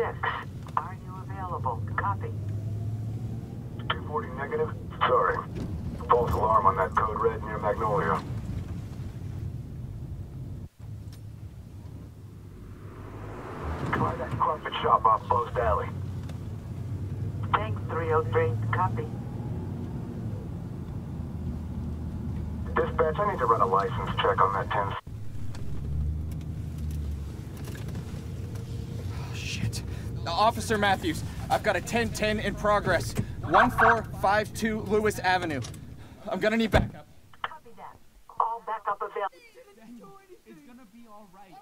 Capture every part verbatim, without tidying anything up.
six. Are you available? Copy. two forty negative. Sorry. False alarm on that code red near Magnolia. Try that crumpet shop off Post Alley. Thanks, three oh three. Copy. Dispatch, I need to run a license check on that ten. Oh, shit. Uh, Officer Matthews, I've got a ten ten in progress. one four five two Lewis Avenue. I'm gonna need backup. Copy that. All backup available. It's gonna be all right.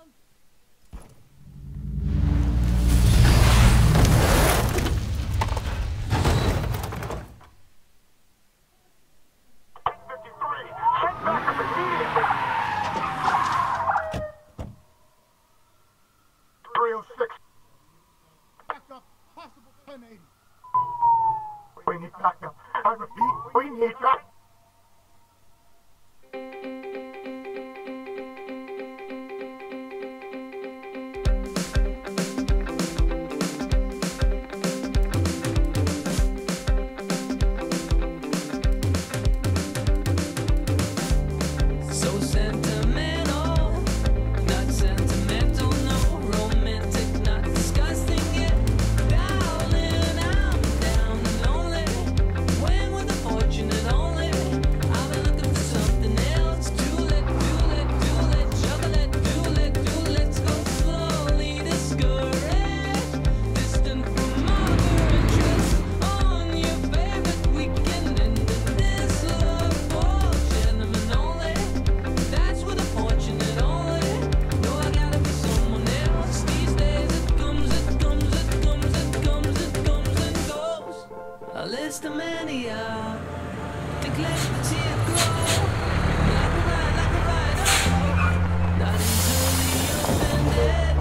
three oh six. Backup, possible ten eighty. We need backup. I repeat, we need backup. So sentimental, not sentimental, no romantic, not disgusting yet. Darling, I'm down and lonely. When with the fortunate only, I've been looking for something else. Do let, do let, do let, juggle it, do let, do let's go slowly. Discouraged, distant from all your interests. On your favorite weekend, and this love for gentlemen only. That's with a fortunate only. No, I gotta be someone else. These days it comes, it comes, it comes, it comes, it comes and goes. A list of many are to let you grow. Like a ride, like a ride, oh. Not easily offended.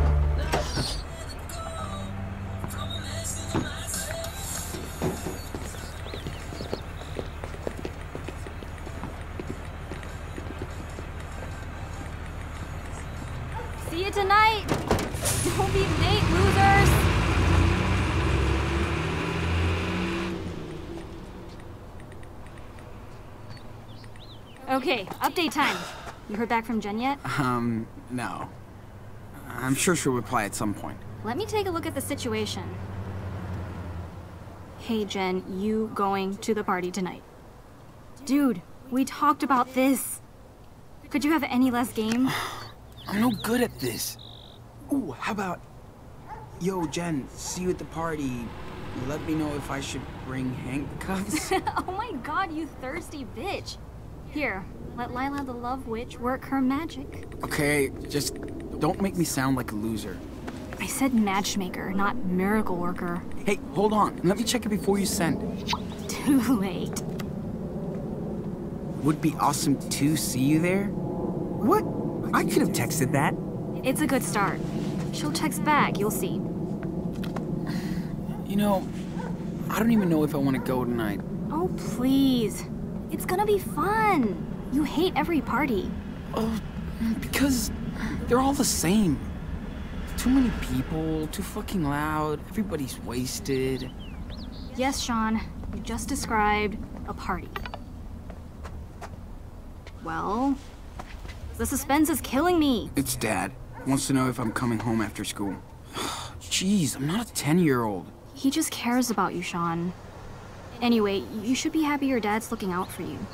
See you tonight! Don't be late, losers! Okay, update time. You heard back from Jen yet? Um, no. I'm sure she'll reply at some point. Let me take a look at the situation. Hey Jen, you going to the party tonight? Dude, we talked about this. Could you have any less game? I'm no good at this. Ooh, how about... Yo, Jen, see you at the party. Let me know if I should bring handcuffs. Oh my god, you thirsty bitch. Here, let Lila the Love Witch work her magic. Okay, just don't make me sound like a loser. I said matchmaker, not miracle worker. Hey, hold on. Let me check it before you send. Too late. Would be awesome to see you there. What? I could have texted that. It's a good start. She'll text back, you'll see. You know, I don't even know if I want to go tonight. Oh, please. It's gonna be fun. You hate every party. Oh, because they're all the same. Too many people, too fucking loud, everybody's wasted. Yes, Sean, you just described a party. Well, the suspense is killing me. It's Dad. Wants to know if I'm coming home after school. Jeez, I'm not a ten-year-old. He just cares about you, Sean. Anyway, you should be happy your dad's looking out for you.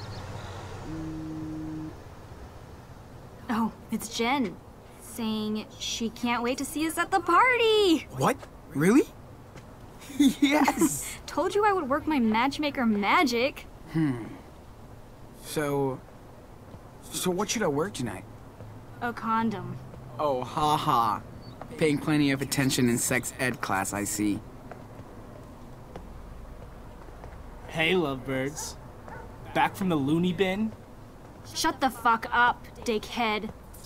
Oh, it's Jen. Saying she can't wait to see us at the party! What? Really? Yes! Told you I would work my matchmaker magic. Hmm. So... So what should I wear tonight? A condom. Oh, haha. Paying plenty of attention in sex ed class, I see. Hey, lovebirds. Back from the loony bin? Shut the fuck up, dickhead.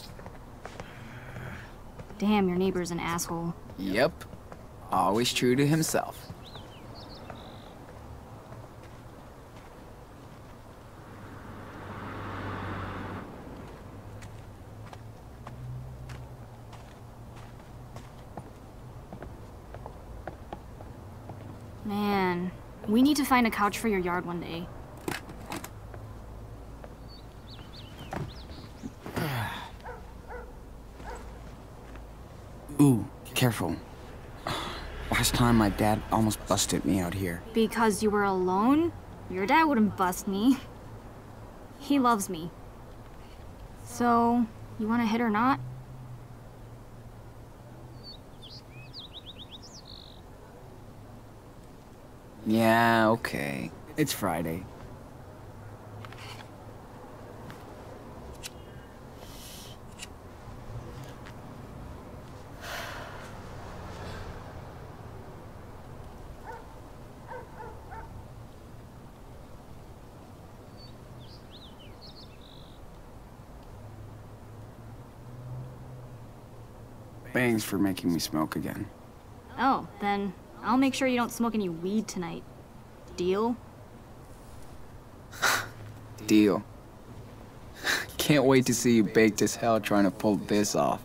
Damn, your neighbor's an asshole. Yep. Always true to himself. We need to find a couch for your yard one day. Ooh, careful. Last time my dad almost busted me out here. Because you were alone? Your dad wouldn't bust me. He loves me. So, you wanna hit or not? Yeah, okay. It's Friday. Thanks for making me smoke again. Oh, then I'll make sure you don't smoke any weed tonight. Deal? Deal. Can't wait to see you baked as hell trying to pull this off.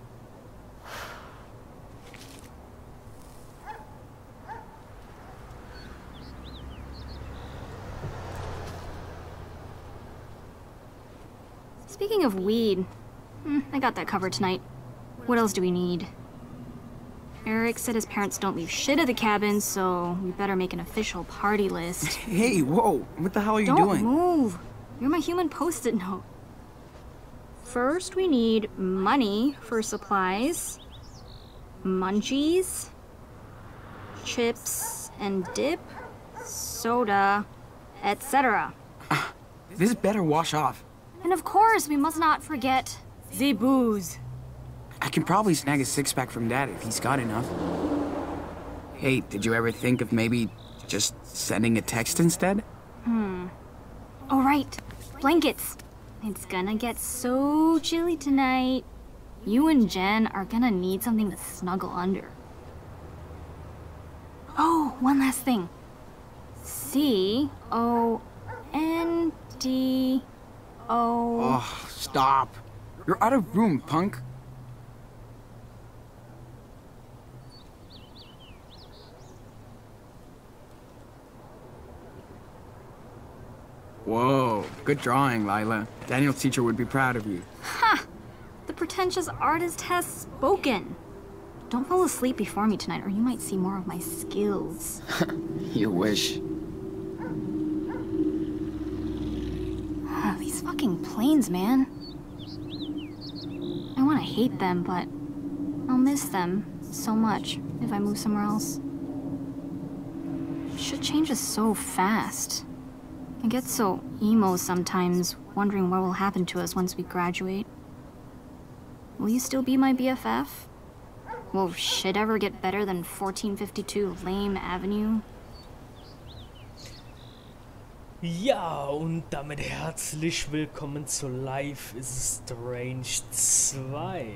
Speaking of weed, hmm, I got that covered tonight. What else do we need? Eric said his parents don't leave shit at the cabin, so we better make an official party list. Hey, whoa, what the hell are you Don't doing? move. You're my human post-it note. First, we need money for supplies, munchies, chips and dip, soda, et cetera. This better wash off. And of course, we must not forget the booze. I can probably snag a six-pack from Dad if he's got enough. Hey, did you ever think of maybe just sending a text instead? Hmm. Oh, right. Blankets. It's gonna get so chilly tonight. You and Jen are gonna need something to snuggle under. Oh, one last thing. C O N D O. Oh, stop. You're out of room, punk. Whoa, good drawing, Lila. Daniel's teacher would be proud of you. Ha! The pretentious artist has spoken. Don't fall asleep before me tonight, or you might see more of my skills. You wish. These fucking planes, man. I want to hate them, but I'll miss them so much if I move somewhere else. Shit changes so fast. I get so emo sometimes, wondering what will happen to us once we graduate. Will you still be my B F F? Will shit ever get better than fourteen fifty-two Lame Avenue? Ja, und damit herzlich willkommen zu Life is Strange zwei.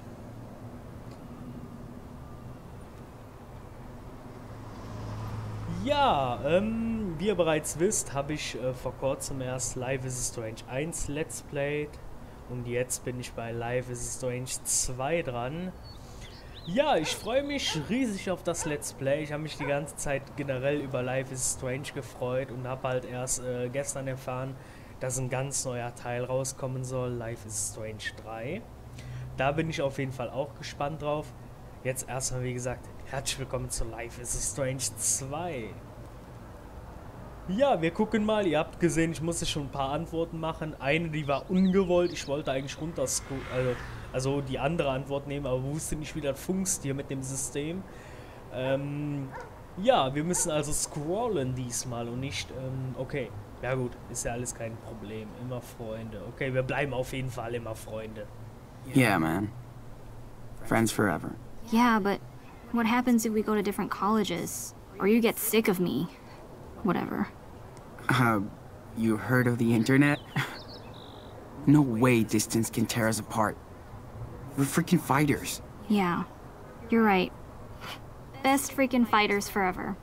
Ja, ähm, wie ihr bereits wisst, habe ich äh, vor kurzem erst Life is Strange eins Let's Played und jetzt bin ich bei Life is Strange zwei dran. Ja, ich freue mich riesig auf das Let's Play. Ich habe mich die ganze Zeit generell über Life is Strange gefreut und habe halt erst äh, gestern erfahren, dass ein ganz neuer Teil rauskommen soll, Life is Strange drei. Da bin ich auf jeden Fall auch gespannt drauf. Jetzt erstmal, wie gesagt, herzlich willkommen zu Life is Strange zwei. Ja, wir gucken mal. Ihr habt gesehen, ich musste schon ein paar Antworten machen. Eine, die war ungewollt. Ich wollte eigentlich runter, also, also die andere Antwort nehmen, aber wusste nicht, wie das funkst hier mit dem System. Ähm, ja, wir müssen also scrollen diesmal und nicht, ähm, okay. Ja gut, ist ja alles kein Problem. Immer Freunde. Okay, wir bleiben auf jeden Fall immer Freunde. Yeah, man. Friends forever. Yeah, but what happens if we go to different colleges? Or you get sick of me? Whatever. Uh, you heard of the internet? No way distance can tear us apart. We're freaking fighters. Yeah, you're right. Best freaking fighters forever.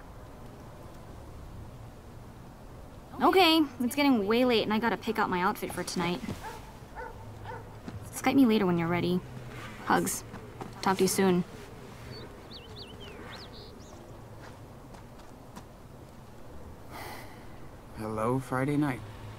Okay, it's getting way late and I gotta pick out my outfit for tonight. Skype me later when you're ready. Hugs. Talk to you soon. Hello, Friday night.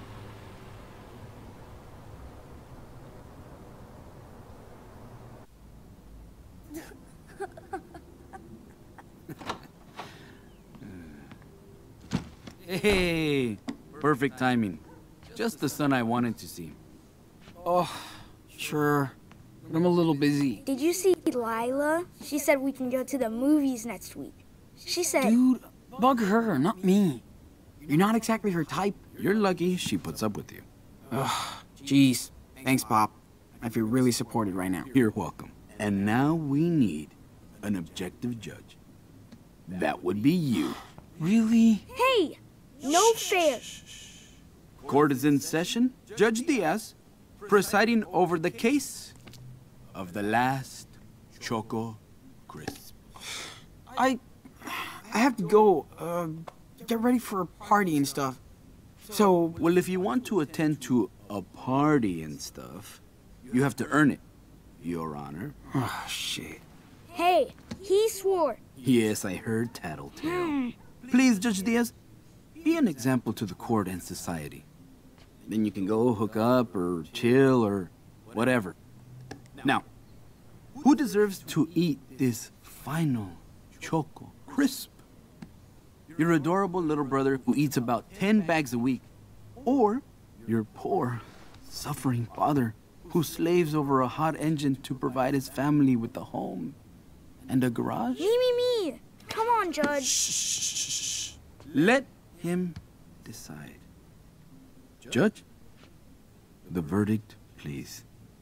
Hey, perfect timing. Just the son I wanted to see. Oh, sure. But I'm a little busy. Did you see Lila? She said we can go to the movies next week. She said... Dude, bug her, not me. You're not exactly her type. You're lucky she puts up with you. Ugh, jeez. Thanks, Pop. I feel really supported right now. You're welcome. And now we need an objective judge. That would be you. Really? Hey! No fair! Court is in session. Judge Diaz, presiding over the case of the last Choco Crisp. I... I have to go, uh, get ready for a party and stuff. So... Well, if you want to attend to a party and stuff, you have to earn it, Your Honor. Oh, shit. Hey, he swore. Yes, I heard tattletale. Hmm. Please, Judge Diaz, be an example to the court and society. Then you can go hook up or chill or whatever. Now, who deserves to eat this final Choco Crisp? Your adorable little brother who eats about ten bags a week, or your poor, suffering father who slaves over a hot engine to provide his family with a home and a garage? Me, me, me! Come on, Judge. Shh. Let him decide. Judge, the verdict, please.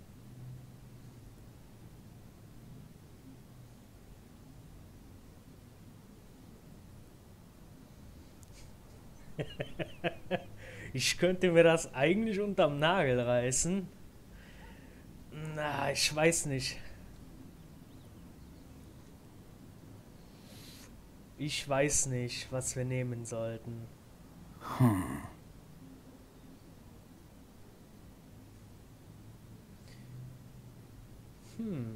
Ich könnte mir das eigentlich unterm Nagel reißen. Na, ich weiß nicht. Ich weiß nicht, was wir nehmen sollten. Hm. Hm.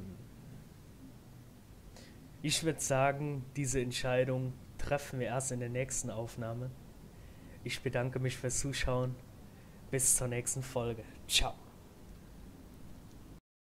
Ich würde sagen, diese Entscheidung treffen wir erst in der nächsten Aufnahme. Ich bedanke mich fürs Zuschauen. Bis zur nächsten Folge. Ciao.